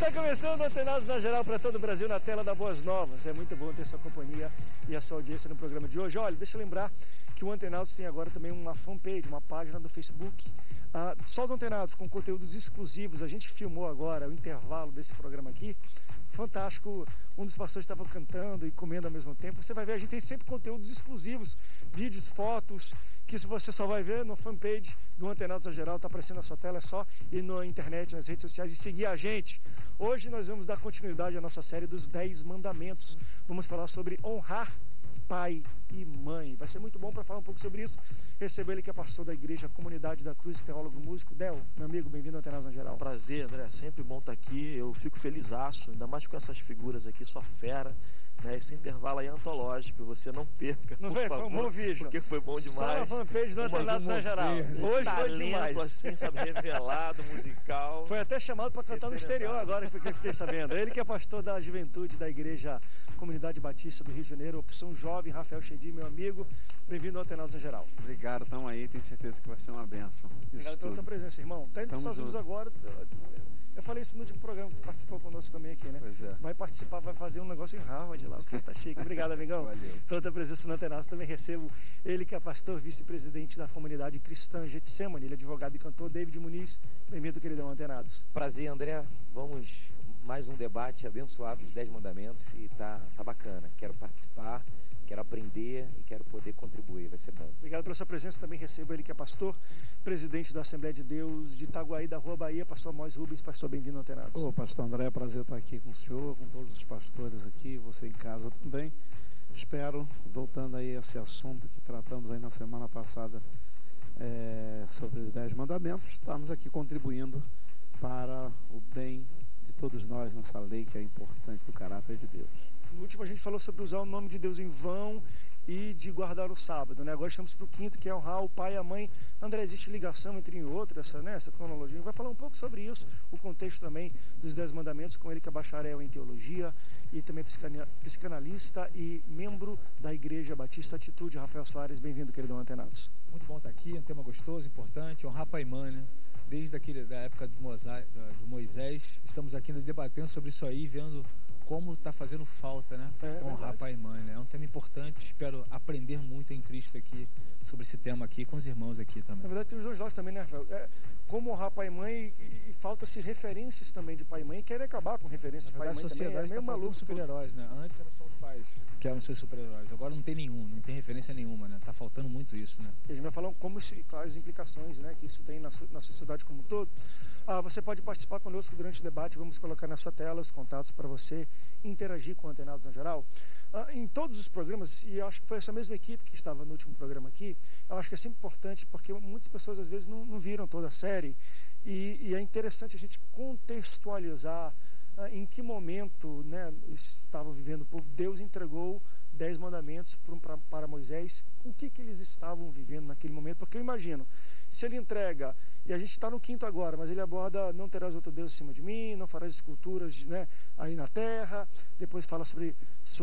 Está começando Antenados na Geral para todo o Brasil na tela da Boas Novas. É muito bom ter sua companhia e a sua audiência no programa de hoje. Olha, deixa eu lembrar que o Antenados tem agora também uma fanpage, uma página do Facebook, só do Antenados, com conteúdos exclusivos. A gente filmou agora o intervalo desse programa aqui. Fantástico, um dos pastores estava cantando e comendo ao mesmo tempo. Você vai ver, a gente tem sempre conteúdos exclusivos, vídeos, fotos, que isso você só vai ver no fanpage do Antenados na Geral, está aparecendo na sua tela, é só ir na internet, nas redes sociais e seguir a gente. Hoje nós vamos dar continuidade à nossa série dos 10 mandamentos. Vamos falar sobre honrar pai e mãe. Vai ser muito bom para falar um pouco sobre isso. Recebo ele que é pastor da igreja Comunidade da Cruz, teólogo músico. Del, meu amigo, bem-vindo ao Antenados na Geral. Prazer, André, sempre bom estar aqui. Eu fico felizaço, ainda mais com essas figuras aqui, só fera. Né? Esse intervalo aí é antológico, você não perca. Não vem, foi um bom vídeo. Porque foi bom demais. Só a fanpage do Antenados na Geral. Hoje foi demais. Assim, sabe, revelado, musical. Foi até chamado para cantar no exterior agora, porque eu fiquei sabendo. Ele que é pastor da juventude da igreja Comunidade Batista do Rio de Janeiro, opção jovem, Rafael Chedi, meu amigo. Bem-vindo ao Antenados na Geral. Obrigado, estamos aí, tenho certeza que vai ser uma bênção. Obrigado pela sua presença, irmão. Está indo para os Estados Unidos agora. Eu falei isso no último programa, que participou conosco também aqui, né? Pois é. Vai participar, vai fazer um negócio em Harvard lá, o cara tá chique. Obrigado, amigão. Valeu. Pela tua presença no Antenados. Também recebo ele que é pastor, vice-presidente da comunidade cristã Getsemane, ele é advogado e cantor, David Muniz. Bem-vindo, queridão, Antenados. Prazer, André. Vamos mais um debate abençoado dos 10 mandamentos e tá bacana. Quero participar, quero aprender e quero poder contribuir, vai ser bom. Obrigado pela sua presença, também recebo ele que é pastor, presidente da Assembleia de Deus de Itaguaí, da Rua Bahia, pastor Mois Rubens. Pastor, bem-vindo ao Antenados. Ô, pastor André, é prazer estar aqui com o senhor, com todos os pastores aqui, você em casa também. Espero, voltando aí a esse assunto que tratamos aí na semana passada, sobre os 10 mandamentos, estamos aqui contribuindo para o bem de todos nós nessa lei que é importante do caráter de Deus. No último a gente falou sobre usar o nome de Deus em vão e de guardar o sábado, né? Agora estamos para o quinto, que é honrar o pai e a mãe. André, existe ligação entre outros, essa cronologia? A gente vai falar um pouco sobre isso, o contexto também dos 10 mandamentos, com ele que é bacharel em teologia e também psicanalista e membro da Igreja Batista Atitude. Rafael Soares, bem-vindo, querido Antenados. Muito bom estar aqui, um tema gostoso, importante, honrar pai e mãe, né? Desde da época do Moisés, estamos aqui ainda debatendo sobre isso aí, vendo como está fazendo falta, né? Honrar pai e mãe, né? É um tema importante, espero aprender muito em Cristo aqui, sobre esse tema aqui, com os irmãos aqui também. Na verdade tem os dois lados também, né, Rafael? Como honrar pai e mãe e falta-se referências também de pai e mãe, e querem acabar com referências de pai e mãe também, é meio maluco. Super-heróis, né? Antes eram só os pais que eram seus super-heróis, agora não tem nenhum, não tem referência nenhuma, né? Tá faltando muito isso, né? A gente vai falar como as implicações, né, que isso tem na sociedade como um todo. Você pode participar conosco durante o debate, vamos colocar na sua tela os contatos para você interagir com o Antenados na Geral. Em todos os programas, e eu acho que foi essa mesma equipe que estava no último programa aqui, eu acho que é sempre importante, porque muitas pessoas às vezes não viram toda a série, e é interessante a gente contextualizar em que momento, né, estava vivendo o povo. Deus entregou 10 mandamentos para Moisés, o que eles estavam vivendo naquele momento, porque eu imagino, se ele entrega, e a gente está no quinto agora, mas ele aborda: não terás outro Deus acima de mim, não farás esculturas, né, aí na terra, depois fala sobre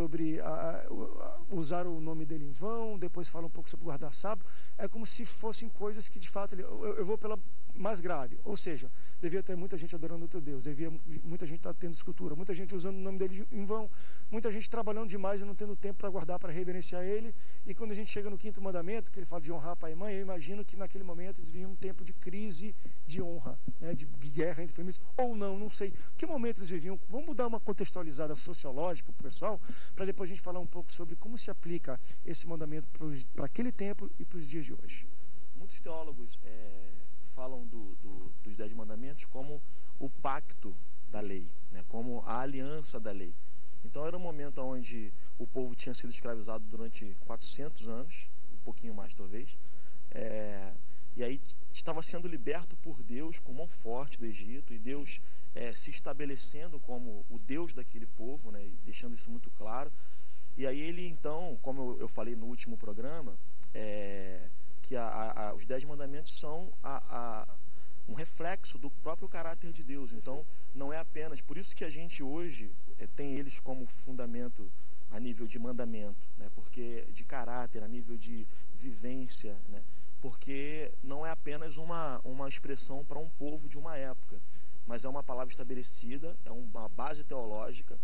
usar o nome dele em vão, depois fala um pouco sobre guardar sábado. É como se fossem coisas que de fato eu vou pela mais grave, ou seja, devia ter muita gente adorando outro Deus, muita gente estar tendo escultura, muita gente usando o nome dele em vão, muita gente trabalhando demais e não tendo tempo para guardar, para reverenciar ele. E quando a gente chega no quinto mandamento, que ele fala de honrar pai e mãe, eu imagino que naquele momento eles viviam um tempo de crise de honra, né, de guerra entre famílias, ou não sei. Que momento eles viviam? Vamos dar uma contextualizada sociológica para o pessoal, para depois a gente falar um pouco sobre como se aplica esse mandamento para aquele tempo e para os dias de hoje. Muitos teólogos falam dos 10 mandamentos como o pacto da lei, né, como a aliança da lei. Então era um momento onde o povo tinha sido escravizado durante 400 anos, um pouquinho mais talvez, e aí estava sendo liberto por Deus com mão forte do Egito, e Deus se estabelecendo como o Deus daquele povo, né, e deixando isso muito claro. E aí ele então, como eu falei no último programa, que os 10 mandamentos são um reflexo do próprio caráter de Deus. Então não é apenas, por isso que a gente hoje tem eles como fundamento a nível de mandamento, né? Porque de caráter, a nível de vivência, né? Porque não é apenas uma expressão para um povo de uma época. mas é uma palavra estabelecida, é uma base teológica,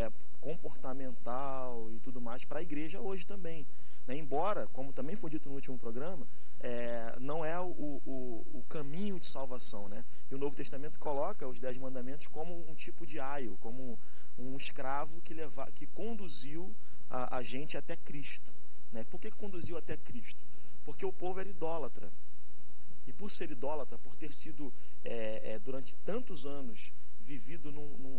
comportamental e tudo mais para a igreja hoje também, né? Embora, como também foi dito no último programa, não é o caminho de salvação, né? E o Novo Testamento coloca os 10 mandamentos como um tipo de aio, como um escravo que conduziu a gente até Cristo, né? Por que conduziu até Cristo? Porque o povo era idólatra. E por ser idólatra, por ter sido durante tantos anos vivido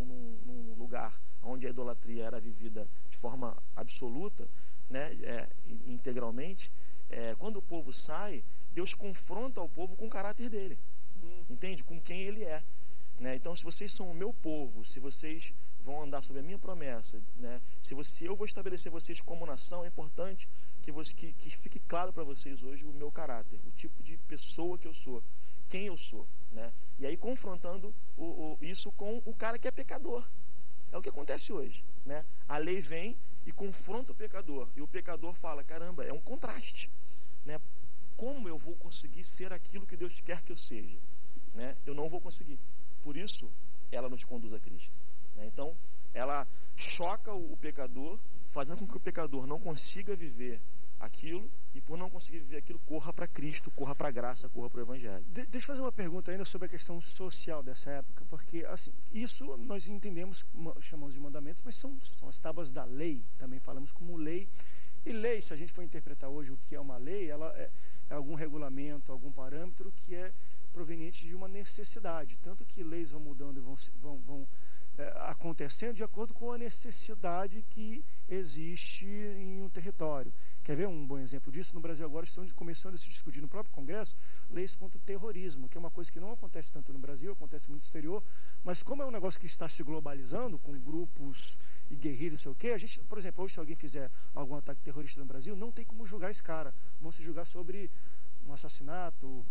num lugar onde a idolatria era vivida de forma absoluta, né, integralmente, quando o povo sai, Deus confronta o povo com o caráter dele, entende? Com quem ele é, né? Então, se vocês são o meu povo, se vocês vão andar sobre a minha promessa, né, se eu vou estabelecer vocês como nação, é importante que fique claro para vocês hoje o meu caráter, o tipo de pessoa que eu sou, quem eu sou, né? E aí confrontando isso com o cara que é pecador. É o que acontece hoje, né? A lei vem e confronta o pecador, e o pecador fala, caramba, é um contraste, né? Como eu vou conseguir ser aquilo que Deus quer que eu seja, né? Eu não vou conseguir. Por isso, ela nos conduz a Cristo, né? Então, ela choca o pecador, fazendo com que o pecador não consiga viver aquilo, e por não conseguir viver aquilo, corra para Cristo, corra para a graça, corra para o Evangelho. Deixa eu fazer uma pergunta ainda sobre a questão social dessa época, porque assim, isso nós entendemos, chamamos de mandamentos, mas são as tábuas da lei, também falamos como lei. E lei, se a gente for interpretar hoje o que é uma lei, ela é algum regulamento, algum parâmetro que é proveniente de uma necessidade, tanto que leis vão mudando e vão acontecendo de acordo com a necessidade que existe em um território. Quer ver um bom exemplo disso? No Brasil agora estão começando a se discutir no próprio Congresso leis contra o terrorismo, que é uma coisa que não acontece tanto no Brasil, acontece muito no exterior, mas como é um negócio que está se globalizando com grupos e guerrilhas, não sei o quê, a gente, por exemplo, hoje se alguém fizer algum ataque terrorista no Brasil, não tem como julgar esse cara, vão se julgar sobre um assassinato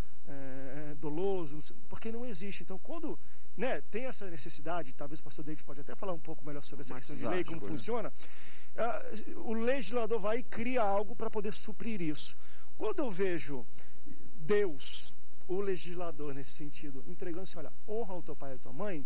doloso, porque não existe. Então, quando tem essa necessidade, talvez o pastor David pode até falar um pouco melhor sobre essa questão de lei, como funciona, o legislador vai e cria algo para poder suprir isso. Quando eu vejo Deus, o legislador nesse sentido, entregando assim, olha, honra o teu pai e a tua mãe,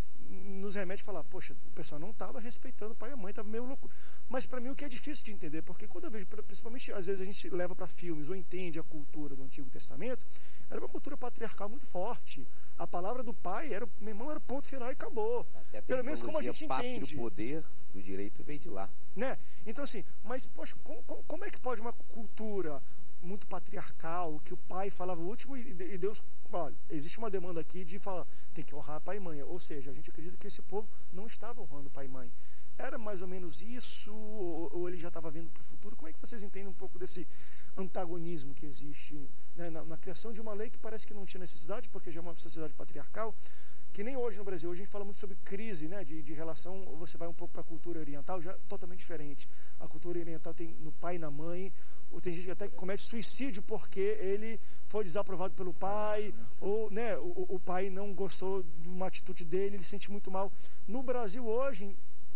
nos remete a falar, poxa, o pessoal não estava respeitando o pai e a mãe, estava meio louco. Mas para mim o que é difícil de entender, porque quando eu vejo, principalmente às vezes a gente leva para filmes ou entende a cultura do Antigo Testamento, era uma cultura patriarcal muito forte. A palavra do pai meu irmão, era ponto final e acabou. Até a pelo menos como a gente entende. O poder do direito veio de lá. Né? Então assim, mas poxa, como é que pode uma cultura muito patriarcal, que o pai falava o último e Deus, olha, existe uma demanda aqui de falar, tem que honrar pai e mãe, ou seja, a gente acredita que esse povo não estava honrando pai e mãe. Era mais ou menos isso, ou ele já estava vendo para o futuro? Como é que vocês entendem um pouco desse antagonismo que existe, né, na criação de uma lei que parece que não tinha necessidade, porque já é uma sociedade patriarcal, que nem hoje no Brasil, hoje a gente fala muito sobre crise, né, de relação, você vai um pouco para a cultura oriental, já totalmente diferente. A cultura oriental tem no pai e na mãe, ou tem gente até que comete suicídio porque ele foi desaprovado pelo pai, ou o pai não gostou de uma atitude dele, ele se sente muito mal. No Brasil hoje,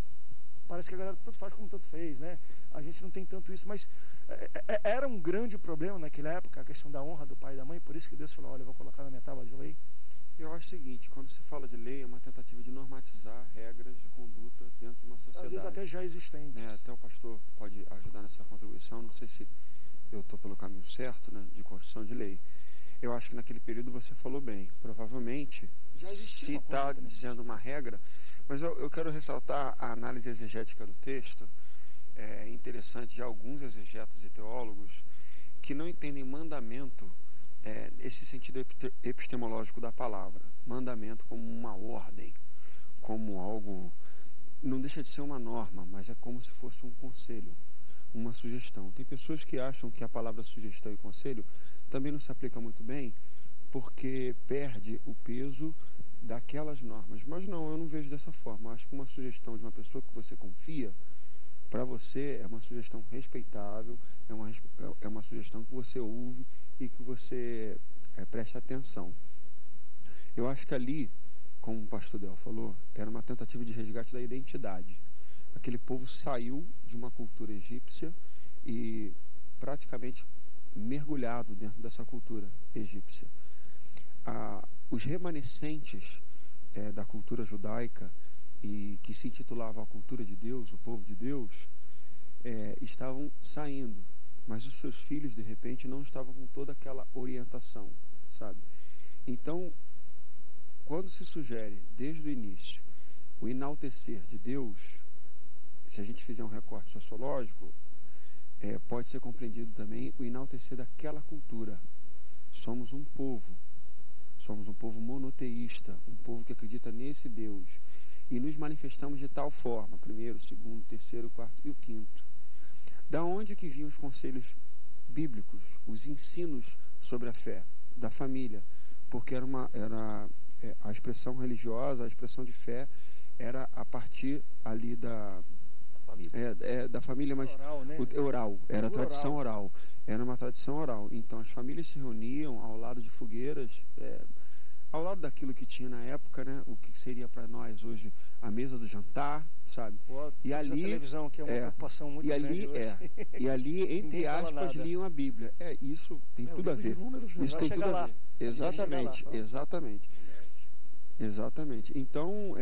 parece que a galera tanto faz como tanto fez, né? A gente não tem tanto isso, mas era um grande problema naquela época, a questão da honra do pai e da mãe, por isso que Deus falou, olha, eu vou colocar na minha tábua de lei. Eu acho o seguinte, quando se fala de lei, é uma tentativa de normatizar regras de conduta dentro de uma sociedade. Às vezes até já existentes. Até o pastor pode ajudar nessa contribuição, não sei se eu estou pelo caminho certo, né, de construção de lei. Eu acho que naquele período você falou bem, provavelmente, se está dizendo uma regra, mas eu quero ressaltar a análise exegética do texto, interessante de alguns exegetas e teólogos, que não entendem mandamento esse sentido epistemológico da palavra, mandamento como uma ordem, como algo, não deixa de ser uma norma, mas é como se fosse um conselho, uma sugestão. Tem pessoas que acham que a palavra sugestão e conselho também não se aplica muito bem, porque perde o peso daquelas normas, mas não, eu não vejo dessa forma. Eu acho que uma sugestão de uma pessoa que você confia, para você é uma sugestão respeitável, é uma sugestão que você ouve e que você presta atenção. Eu acho que ali, como o pastor Del falou, era uma tentativa de resgate da identidade. Aquele povo saiu de uma cultura egípcia e praticamente mergulhado dentro dessa cultura egípcia. Os remanescentes da cultura judaica e que se intitulava a cultura de Deus, o povo de Deus, estavam saindo, mas os seus filhos de repente não estavam com toda aquela orientação, sabe? Então, quando se sugere desde o início o enaltecer de Deus, se a gente fizer um recorte sociológico, pode ser compreendido também o enaltecer daquela cultura. Somos um povo monoteísta, um povo que acredita nesse Deus, e nos manifestamos de tal forma, primeiro, segundo, terceiro, quarto e o quinto. Da onde que vinham os conselhos bíblicos, os ensinos sobre a fé da família? Porque era a expressão religiosa, a expressão de fé era a partir ali da família, mas oral, né? Oral, era a tradição oral, era uma tradição oral. Então as famílias se reuniam ao lado de fogueiras, ao lado daquilo que tinha na época, né? O que seria para nós hoje a mesa do jantar, sabe? E ali, televisão, que é uma preocupação muito grande hoje. E ali, entre aspas, liam a Bíblia. Isso tem tudo a ver. Isso tem tudo a ver. Exatamente. Então,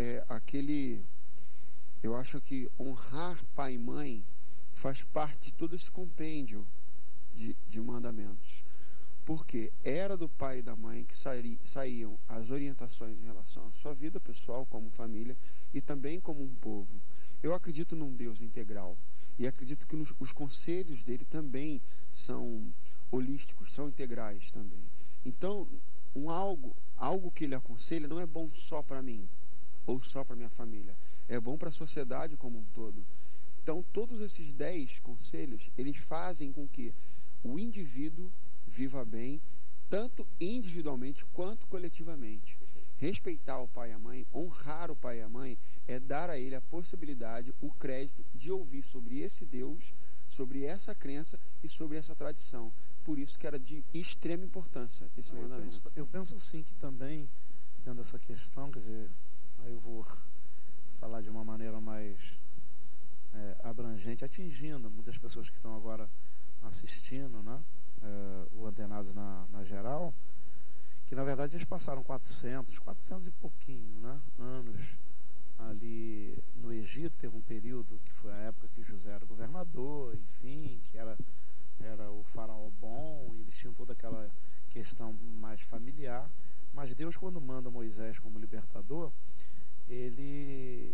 eu acho que honrar pai e mãe faz parte de todo esse compêndio de mandamentos. Porque era do pai e da mãe que saíam as orientações em relação à sua vida pessoal, como família, e também como um povo. Eu acredito num Deus integral. E acredito que os conselhos dele também são holísticos, são integrais também. Então, algo que ele aconselha não é bom só para mim, ou só para minha família. É bom para a sociedade como um todo. Então, todos esses 10 conselhos, eles fazem com que o indivíduo viva bem, tanto individualmente quanto coletivamente. Respeitar o pai e a mãe, honrar o pai e a mãe, é dar a ele a possibilidade, o crédito de ouvir sobre esse Deus, sobre essa crença e sobre essa tradição. Por isso que era de extrema importância esse mandamento. Eu penso assim que também, dentro dessa questão, quer dizer, aí eu vou falar de uma maneira mais abrangente, atingindo muitas pessoas que estão agora assistindo, né? O Antenados na geral, que na verdade eles passaram 400 e pouquinho, né, anos ali no Egito. Teve um período que foi a época que José era governador, enfim, que era o faraó bom, e eles tinham toda aquela questão mais familiar. Mas Deus, quando manda Moisés como libertador, ele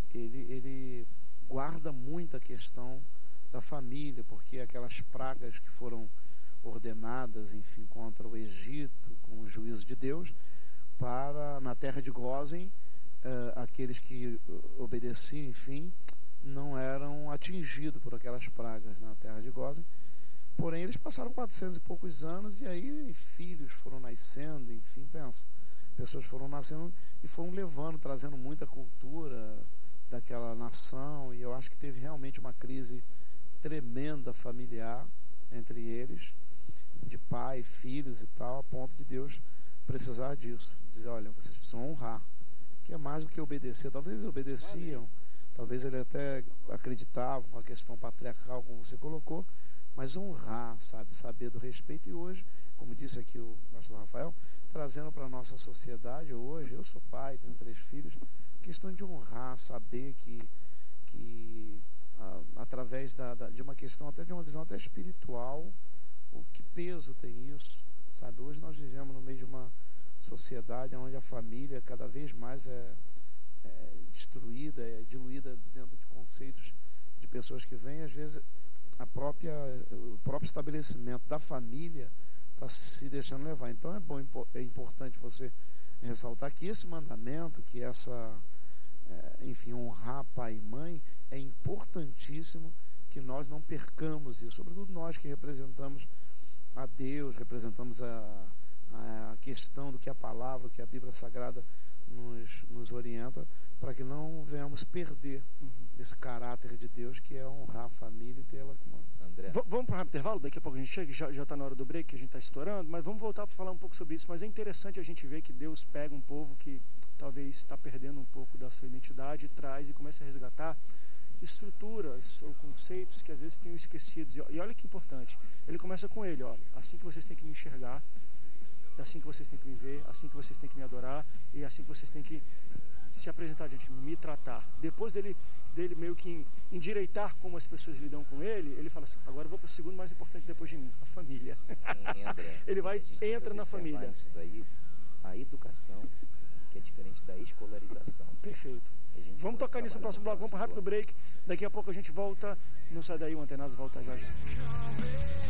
guarda muito a questão da família, porque aquelas pragas que foram ordenadas, enfim, contra o Egito, com o juízo de Deus, na terra de Gósen, aqueles que obedeciam, enfim, não eram atingidos por aquelas pragas na terra de Gósen. Porém, eles passaram 400 e poucos anos, e aí filhos foram nascendo, enfim, pessoas foram nascendo e foram levando, trazendo muita cultura daquela nação, e eu acho que teve realmente uma crise tremenda familiar entre eles, de pai, filhos e tal, a ponto de Deus precisar disso, dizer, olha, vocês precisam honrar, que é mais do que obedecer. Talvez eles obedeciam, talvez ele até acreditava na questão patriarcal, como você colocou, mas honrar, sabe, saber do respeito. E hoje, como disse aqui o pastor Rafael, trazendo para a nossa sociedade hoje, eu sou pai, tenho 3 filhos, questão de honrar, saber que através de uma questão, até de uma visão até espiritual, o que peso tem isso, sabe? Hoje nós vivemos no meio de uma sociedade onde a família cada vez mais é destruída, é diluída dentro de conceitos de pessoas que vêm. Às vezes o próprio estabelecimento da família está se deixando levar. Então é importante você ressaltar que esse mandamento, que enfim, honrar pai e mãe, é importantíssimo que nós não percamos isso, sobretudo nós que representamos a Deus, representamos a questão do que a palavra, que a Bíblia Sagrada nos orienta, para que não venhamos perder esse caráter de Deus, que é honrar a família e tê-la como André. Vamos para um rápido intervalo, daqui a pouco a gente chega, já está na hora do break, que a gente está estourando, mas vamos voltar para falar um pouco sobre isso. Mas é interessante a gente ver que Deus pega um povo que talvez está perdendo um pouco da sua identidade, traz e começa a resgatar estruturas ou conceitos que às vezes tenham esquecidos. E olha que importante, ele começa com ele, olha, assim que vocês têm que me enxergar, é assim que vocês têm que viver, assim que vocês têm que me adorar e assim que vocês têm que se apresentar diante de mim, me tratar. Depois dele meio que endireitar como as pessoas lidam com ele fala assim, agora eu vou para o segundo mais importante depois de mim, a família. André, ele entra na família. Isso daí, a educação, que é diferente da escolarização. Perfeito. Vamos tocar nisso no próximo bloco, vamos para um rápido break, daqui a pouco a gente volta, não sai daí, o Antenados volta já já.